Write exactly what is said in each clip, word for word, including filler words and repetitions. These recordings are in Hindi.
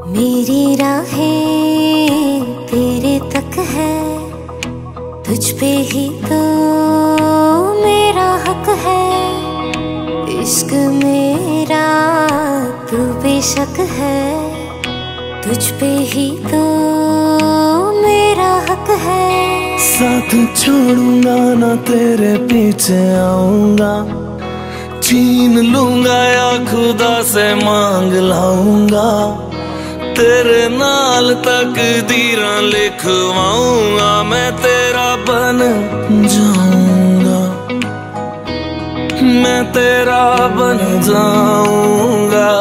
मेरी राहें तेरे तक है, तुझ पे ही तो मेरा हक है। इश्क मेरा तू बेशक है, तुझ पे ही तो मेरा हक है। साथ छोड़ूंगा ना तेरे पीछे आऊंगा, छीन लूंगा या खुदा से मांग लाऊंगा। तेरे नाल तकदीरां लिखवाऊंगा, मैं तेरा बन जाऊंगा, मैं तेरा बन जाऊंगा।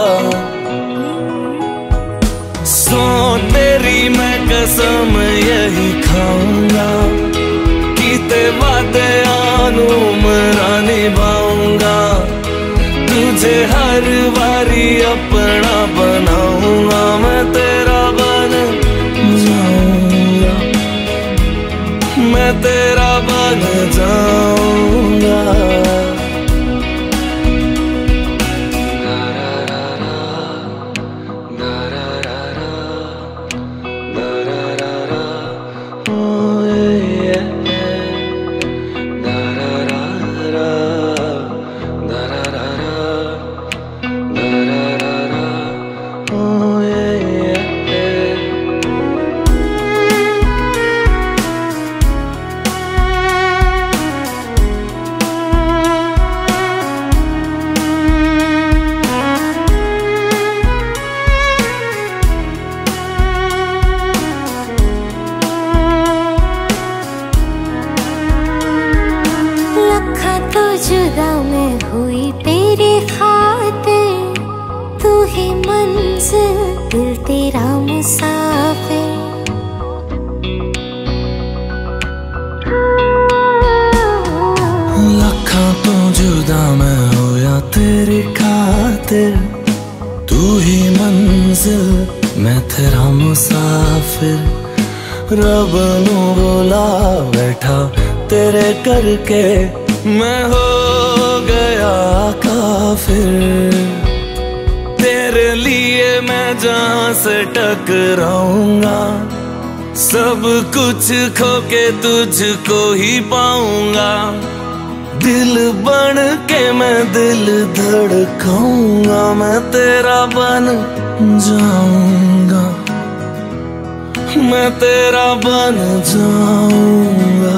सो तेरी मैं कसम यही खाऊंगा, कीते वादे आनू मरा निभाऊंगा। तुझे हर बारी अपना बनाऊंगा, मैं तेरा बन जाऊंगा, मैं तेरा बन जाऊंगा। जुदा मैं हुई तेरी खातिर, तू ही मंजिल दिल तेरा मुसाफिर। लखा तो जुदा मैं होया तेरी खातिर, तू ही मंजिल मैं तेरा मुसाफिर। रब नू बोला बैठा तेरे करके, मैं हो गया काफिर। तेरे लिए मैं जहां से टकराऊंगा, सब कुछ खो के तुझको ही पाऊंगा। दिल बन के मैं दिल धड़काऊंगा, मैं तेरा बन जाऊंगा, मैं तेरा बन जाऊंगा।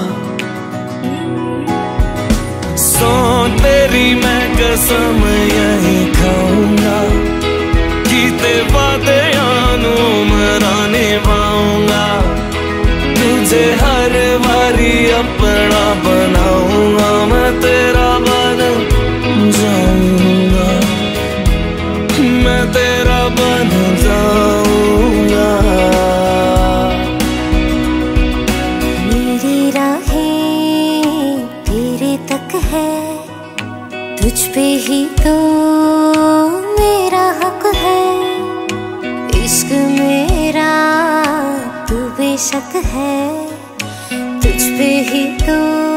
सो तेरी मैं कसम यही खाऊंगा, कीते वादे आनू मरा निभाऊंगा। तुझे हर बारी अपना बनाऊंगा, मैं तेरा बन जाऊंगा, मैं तेरा बन जाऊंगा। मेरी राहें तेरे तक है, तुझ पे ही तो मेरा हक है। इश्क मेरा तू बेशक है, तुझ पे ही तो